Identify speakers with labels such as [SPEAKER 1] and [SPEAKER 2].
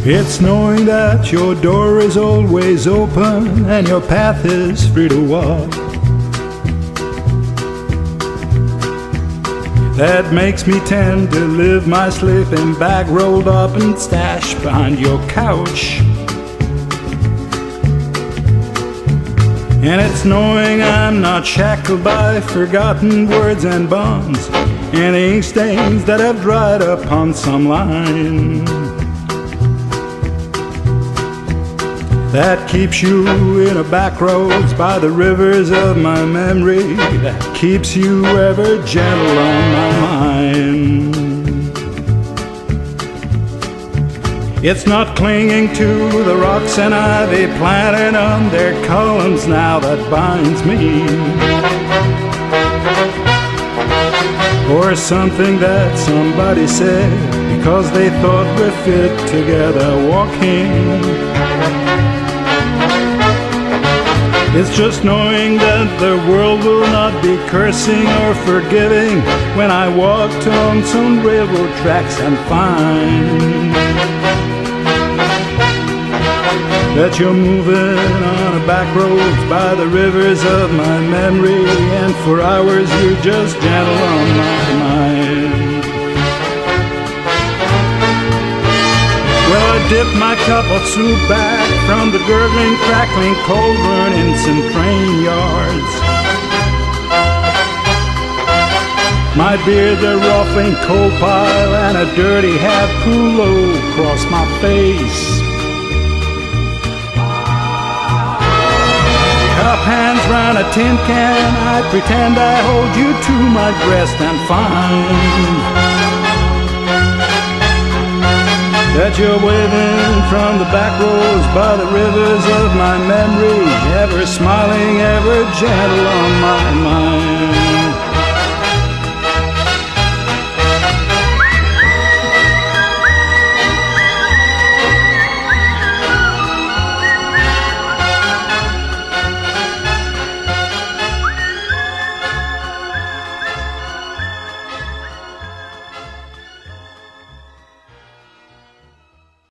[SPEAKER 1] It's knowing that your door is always open and your path is free to walk. That makes me tend to live my sleeping bag rolled up and stashed behind your couch. And it's knowing I'm not shackled by forgotten words and bonds and ink stains that have dried upon some line. That keeps you in a back roads by the rivers of my memory, that keeps you ever gentle on my mind. It's not clinging to the rocks and ivy planted on their columns now that binds me, or something that somebody said because they thought we're fit together walking. It's just knowing that the world will not be cursing or forgiving when I walk on some railroad tracks and find that you're moving on a back roads by the rivers of my memory, and for hours you're just gentle on my mind. Well, I dipped my cup of soup back from the gurgling, crackling cauldron in some train yards. My beard, a ruffling coal pile, and a dirty hat pulled low across my face. Cup hands round a tin can, I pretend I hold you to my breast and find that you're waving from the back roads by the rivers of my memory, ever smiling, ever gentle on my mind.